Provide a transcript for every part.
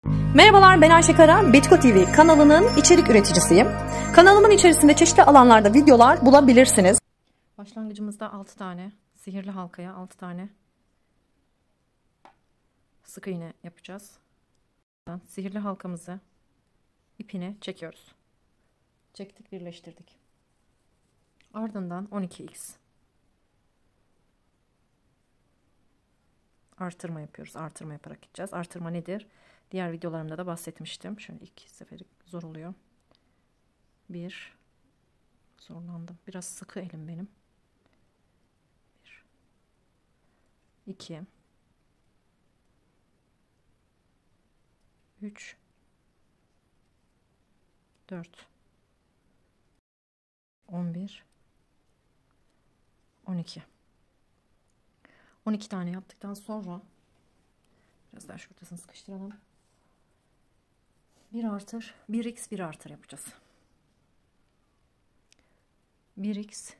Merhabalar, ben Ayşe Kara, Betiko TV kanalının içerik üreticisiyim. Kanalımın içerisinde çeşitli alanlarda videolar bulabilirsiniz. Başlangıcımızda 6 tane sihirli halkaya 6 tane sık iğne yapacağız. Sihirli halkamızı ipini çekiyoruz. Çektik, birleştirdik. Ardından 12x artırma yapıyoruz. Artırma yaparak gideceğiz. Artırma nedir? Diğer videolarımda da bahsetmiştim. Şöyle iki seferi zor oluyor. Bir, zorlandım. Biraz sıkı elim benim. 1, 2, 3, 4, 11, 12. 12 tane yaptıktan sonra biraz daha şurasını sıkıştıralım. 1 artır, 1x 1 artır yapacağız. 1x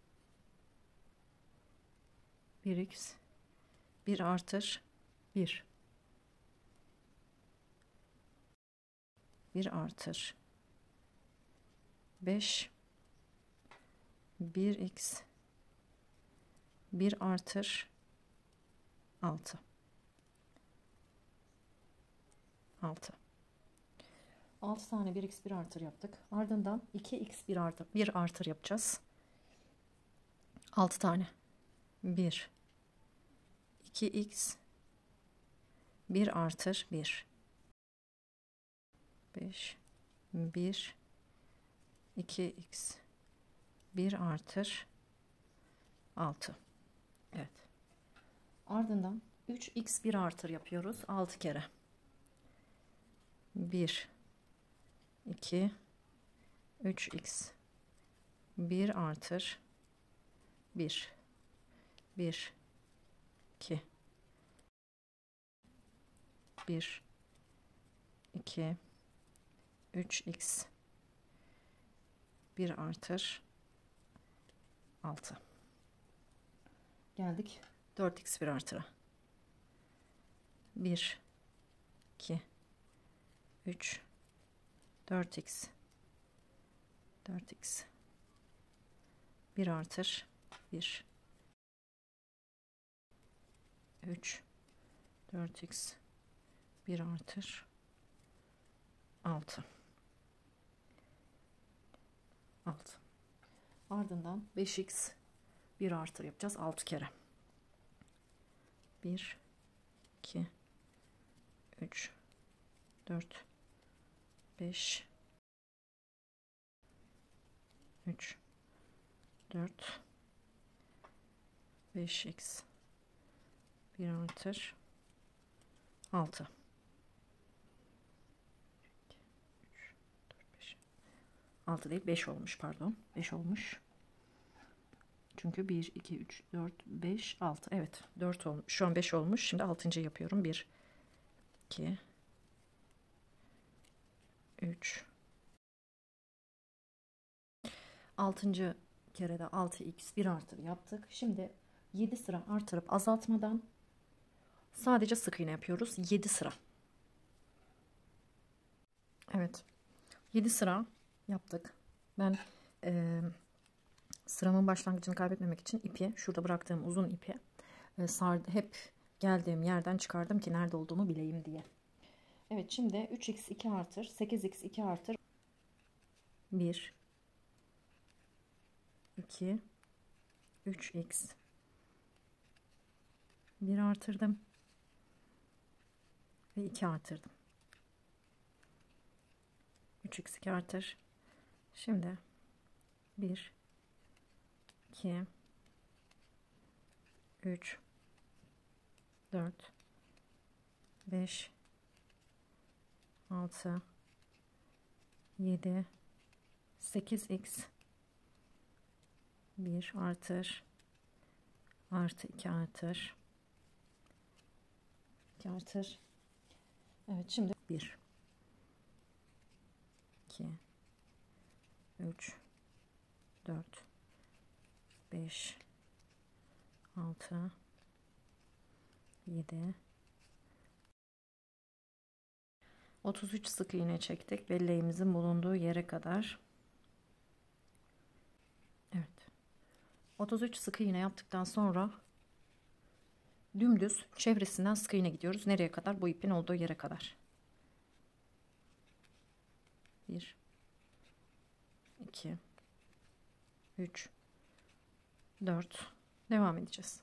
1x 1 artır 1 1 artır 5 1x 1 artır 6 6 tane 1x 1 artır yaptık. Ardından 2x 1 artır yapacağız. 6 tane 1 2x 1 artır 1 5 1 2x 1 artır 6. Evet. Ardından 3x 1 artır yapıyoruz 6 kere. 1 2 3x 1 artır 1 1 2 1 2 3x 1 artır 6. Geldik 4x 1 artıra. 1 2 3 4x 1 artır 1 3 4x 1 artır 6. Ardından 5x 1 artır yapacağız 6 kere. 1 2 3 4 5 3 4 5x 1 artır 6. 6 değil 5 olmuş, pardon, 5 olmuş çünkü 1 2 3 4 5 6, evet 4 olmuş, şu an 5 olmuş. Şimdi 6. yapıyorum. 1 2 3 6. kerede 6x 1 artır yaptık. Şimdi 7 sıra artırıp azaltmadan sadece sık iğne yapıyoruz. 7 sıra. Evet, 7 sıra yaptık. Ben sıramın başlangıcını kaybetmemek için ipi, şurada bıraktığım uzun ipi hep geldiğim yerden çıkardım ki nerede olduğumu bileyim diye. Evet, şimdi 3x 2 artır 8x 2 artır 1 2 3x 1 artırdım ve 2 artırdım. 3x 2 artır. Şimdi 1 2 3 4 5 6 7 8x 1 artır artı 2 artır 2 artır. Evet, şimdi 1 2 3 4 5 6 7 33 sık iğne çektik belleğimizin bulunduğu yere kadar. Evet. 33 sık iğne yaptıktan sonra dümdüz çevresinden sık iğne gidiyoruz. Nereye kadar? Bu ipin olduğu yere kadar. 1 2 3 4 devam edeceğiz.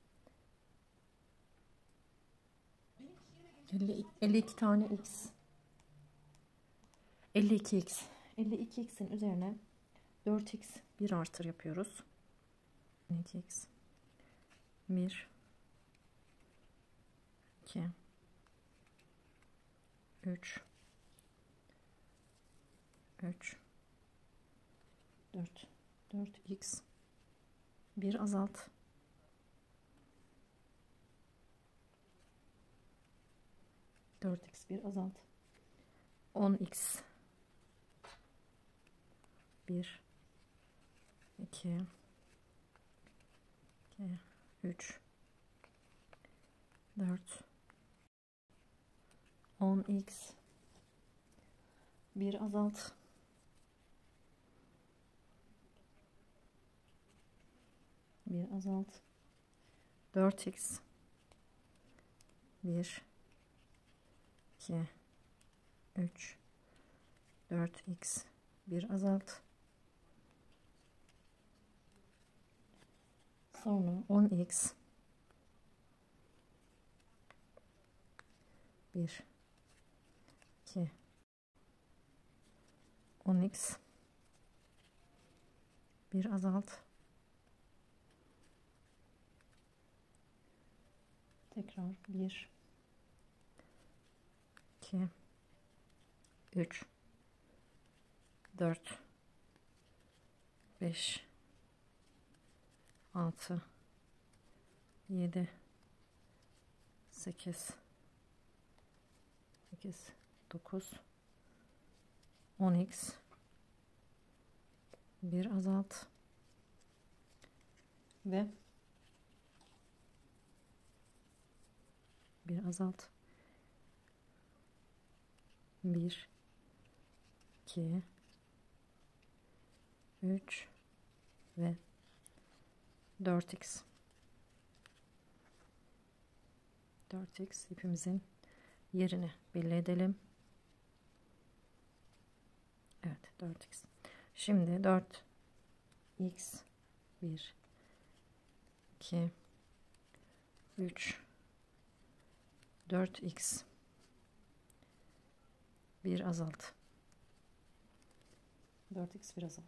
52 tane x 52x 52x'in üzerine 4x bir artır yapıyoruz. 2x 1 2 3 4x bir azalt 4x bir azalt 10x 1 2 3 4 10x bir azalt 4x 1 2 3 4x bir azalt sonra 10x 1 2 10x bir azalt tekrar 1 2 3 4 5 6 7 8 9 10x bir azalt ve bir azalt 1 2 3 ve 4x ipimizin yerini belli edelim. Evet 4x. Şimdi 4x 1 2 3 4x bir azalt 4x bir azalt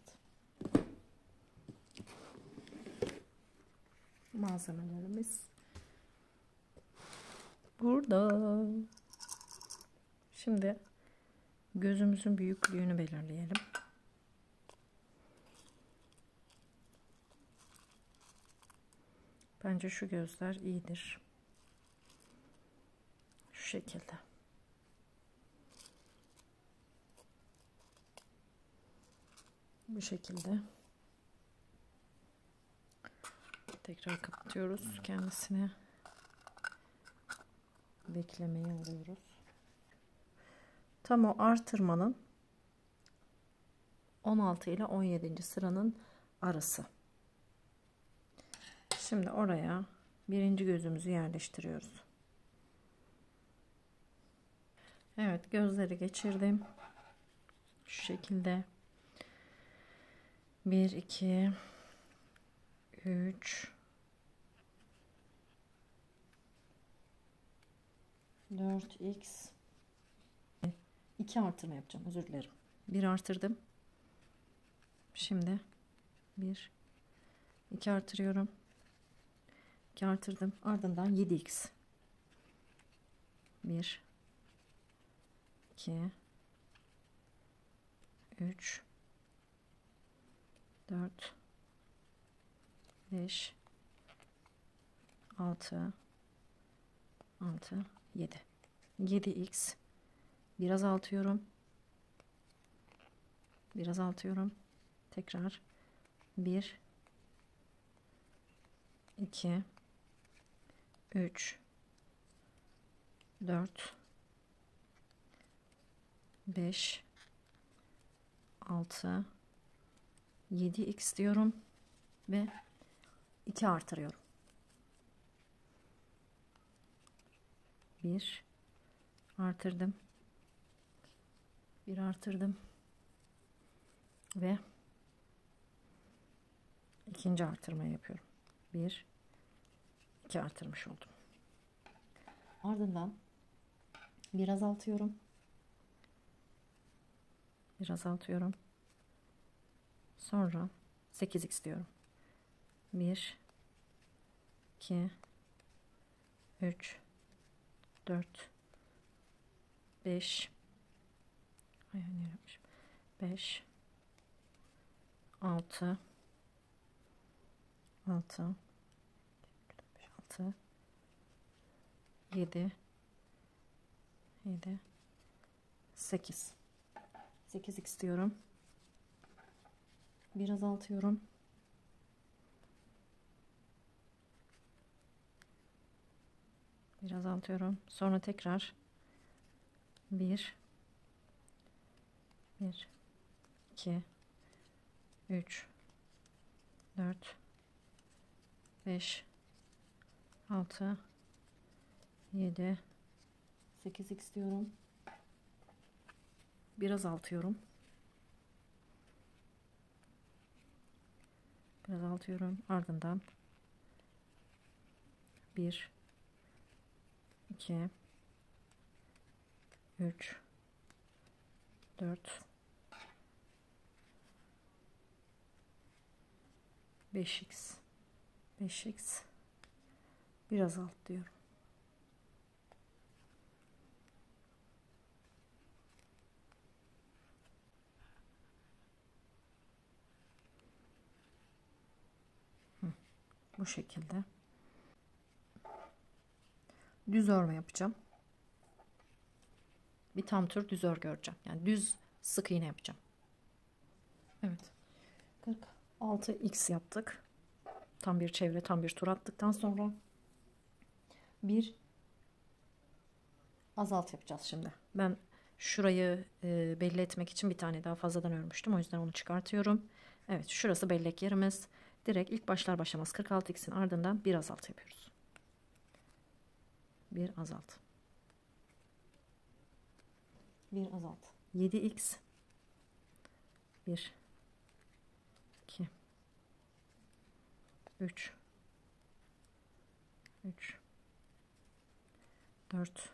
malzemelerimiz burada. Şimdi gözümüzün büyüklüğünü belirleyelim. Bence şu gözler iyidir. Şu şekilde. Bu şekilde. Tekrar kapatıyoruz kendisini. Beklemeyi alıyoruz. Tam o artırmanın 16 ile 17. sıranın arası. Şimdi oraya birinci gözümüzü yerleştiriyoruz. Evet, gözleri geçirdim. Şu şekilde. 1 2 3 4x 2 artırma yapacağım, özür dilerim. 1 artırdım. Şimdi 1 2 artırıyorum. 2 artırdım. Ardından 7x 1 2 3 4 5 6 7 7x biraz azaltıyorum tekrar 1 2 3 4 5 6 7x diyorum ve 2 artırıyorum. 1 artırdım. 1 artırdım. Ve ikinci artırmayı yapıyorum. 1 2 artırmış oldum. Ardından bir azaltıyorum. Bir azaltıyorum. Sonra 8x diyorum. 1 2 3 4 5 5 6 6 7 8 8x diyorum. Bir azaltıyorum. Bir azaltıyorum. Sonra tekrar 1 2 3 4 5 6 7 8x diyorum. Bir azaltıyorum. Bir azaltıyorum. Ardından 1 2 3 4 5x bir azalt diyorum. Bu şekilde düz örme yapacağım. Bir tam tür düz örgü öreceğim. Yani düz sık iğne yapacağım. Evet. 46x yaptık. Tam bir çevre, tam bir tur attıktan sonra bir azalt yapacağız şimdi. Ben şurayı belli etmek için bir tane daha fazladan örmüştüm. O yüzden onu çıkartıyorum. Evet, şurası bellek yerimiz. Direkt ilk başlar başlamaz 46x'in ardından bir azalt yapıyoruz. Bir azalt. Bir azalt. 7x 1 2 3 4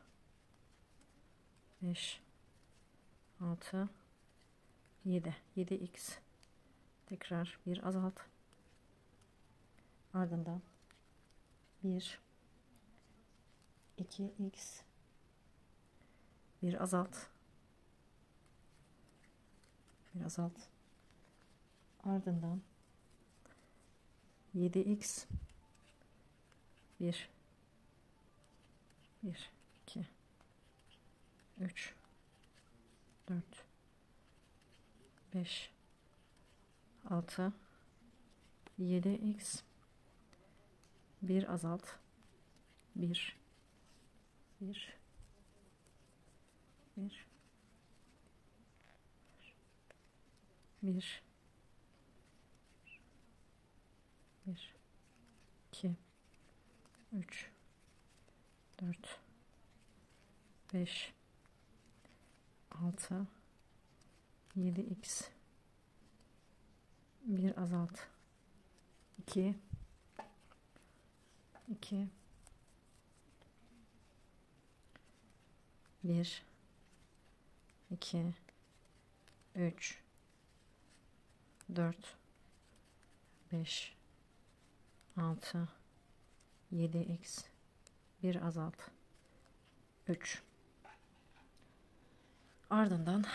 5 6 7 7x tekrar bir azalt, ardından 1 2x bir azalt, bir azalt, ardından 7x 1 2 3 4 5 6 7x bir azalt, 1 1 1 1 1 2 3 4 5 6 7x bir azalt, 2 2 1 2 3 4 5 6 7x bir azalt, 3, ardından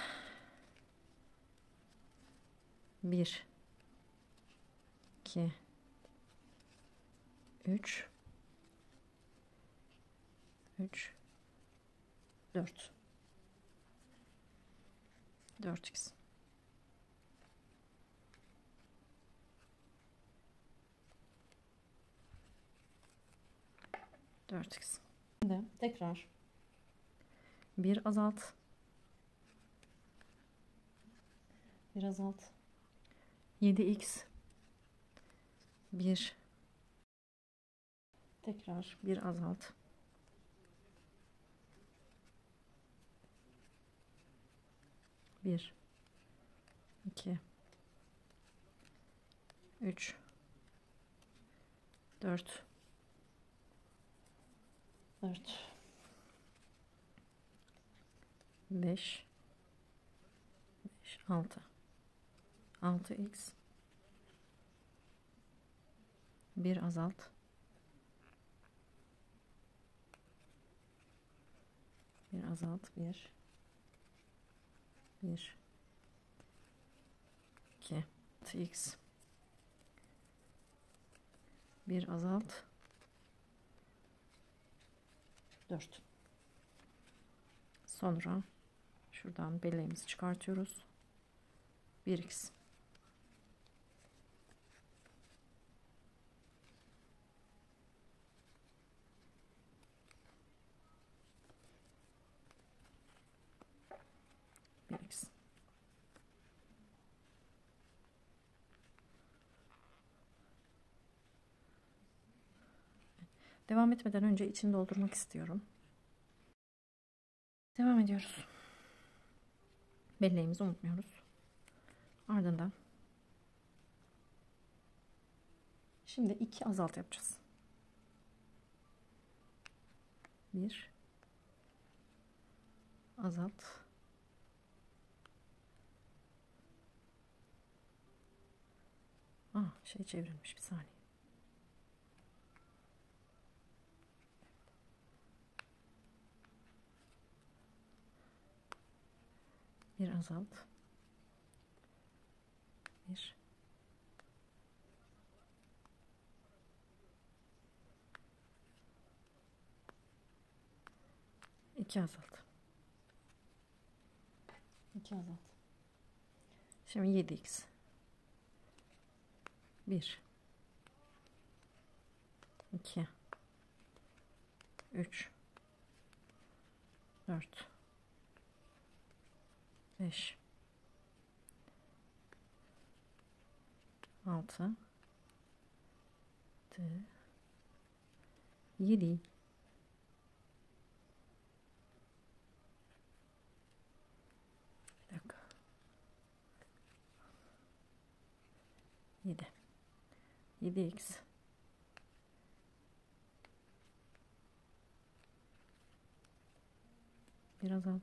1 2 3 4 4x Şimdi tekrar bir azalt, Bir azalt. 7x. 1. Tekrar bir azalt. 1, 2, 3, 4, 5, 6, 6x, bir azalt, 1, 2, 6x, bir azalt, 4. Sonra şuradan belleğimizi çıkartıyoruz. 1x, 1x. Devam etmeden önce içini doldurmak istiyorum. Devam ediyoruz. Belleğimizi unutmuyoruz. Ardından şimdi 2 azalt yapacağız. 1 azalt, şey çevrilmiş, bir saniye. Bir azalt, 1, 2 azalt, 2 azalt. Şimdi 7x, 1, 2, 3, 4, 5, 6, 7, 7x, 1 azalt,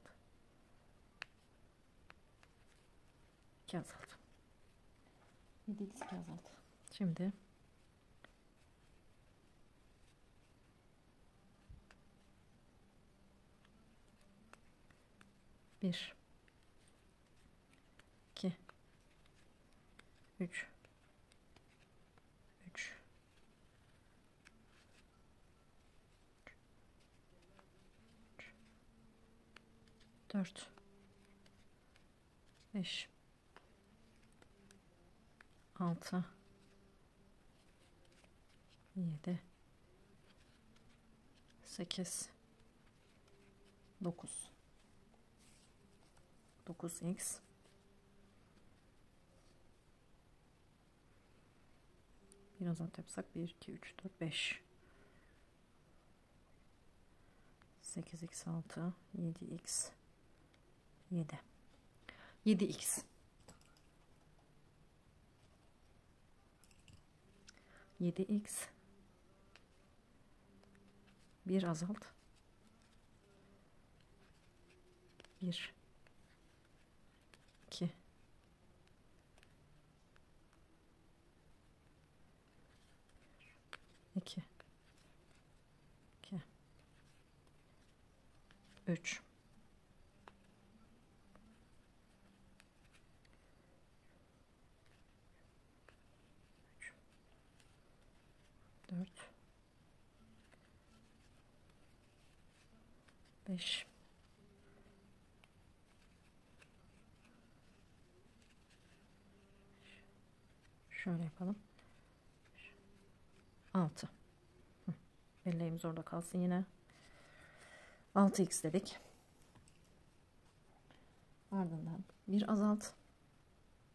2 azalt. 7x, 2 azalt. Şimdi bir, 2, 3, 4, 5, 6, 7, 8, 9, 9x, bir azalt yapsak 1, 2, 3, 4, 5, 8x, 6, 7x, 7, 7x, 7x, bir azalt, 1, 2, 2, 2, 3, 4, 5, 6, yapalım. 6. Belleğimiz orada kalsın yine. 6x dedik. Ardından bir azalt,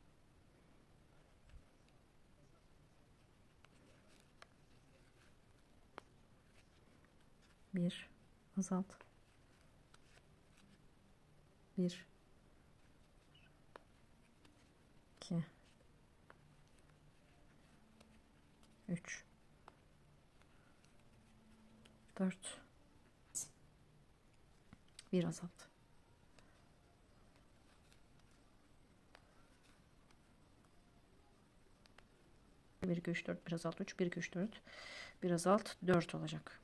1 azalt, 1 2 3 4 1 azalt, 1 2 3 4 1 azalt 3 1 2 3 4 1 azalt 4 olacak.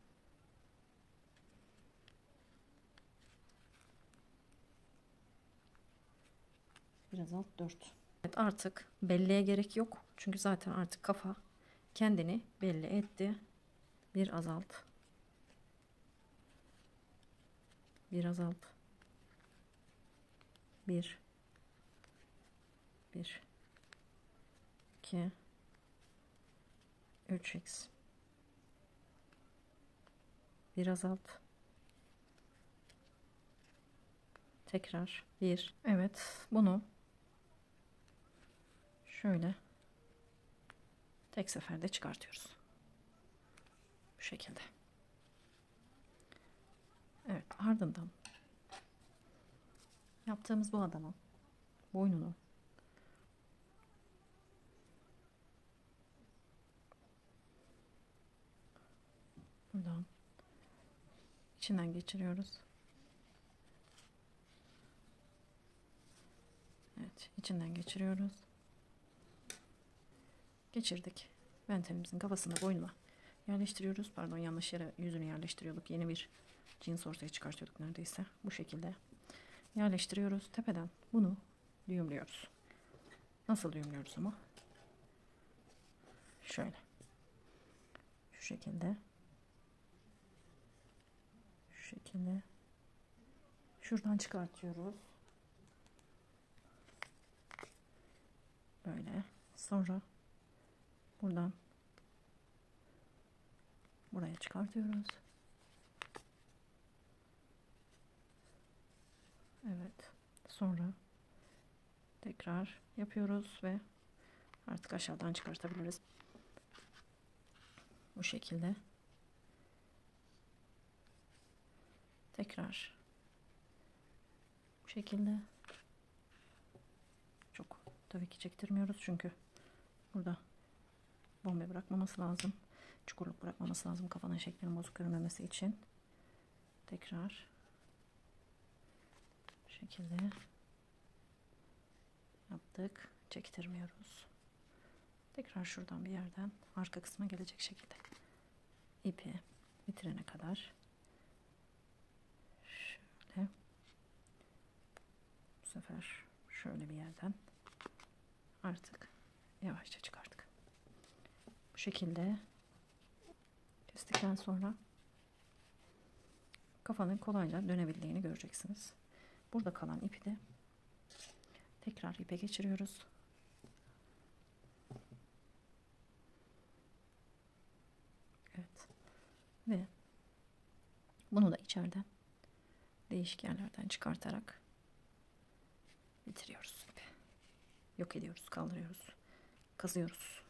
Biraz alt 4. Evet, artık belleğe gerek yok. Çünkü zaten artık kafa kendini belli etti. Bir azalt. Bir azalt. 1 1 2 3x. Bir azalt. Tekrar 1. Evet, bunu şöyle tek seferde çıkartıyoruz. Bu şekilde. Evet, ardından yaptığımız bu adamın boynunu buradan içinden geçiriyoruz. Evet, içinden geçiriyoruz. Geçirdik. Bentenimizin kafasını boynuna yerleştiriyoruz. Pardon, yanlış yere yüzünü yerleştiriyorduk. Yeni bir cins ortaya çıkartıyorduk neredeyse. Bu şekilde yerleştiriyoruz. Tepeden bunu düğümlüyoruz. Nasıl düğümlüyoruz ama? Şöyle. Şu şekilde. Şu şekilde. Şuradan çıkartıyoruz. Böyle. Sonra buradan buraya çıkartıyoruz. Evet. Sonra tekrar yapıyoruz ve artık aşağıdan çıkartabiliriz. Bu şekilde. Tekrar bu şekilde. Çok tabii ki çektirmiyoruz çünkü burada bombe bırakmaması lazım. Çukurluk bırakmaması lazım kafanın şeklinin bozuk görünmemesi için. Tekrar bu şekilde yaptık. Çektirmiyoruz. Tekrar şuradan bir yerden arka kısma gelecek şekilde ipi bitirene kadar şöyle, bu sefer şöyle bir yerden artık yavaşça çıkarttık. Bu şekilde kestikten sonra kafanın kolayca dönebildiğini göreceksiniz. Burada kalan ipi de tekrar ipe geçiriyoruz. Evet. Ve bunu da içeriden değişik yerlerden çıkartarak bitiriyoruz ipi. Yok ediyoruz, kaldırıyoruz, kazıyoruz.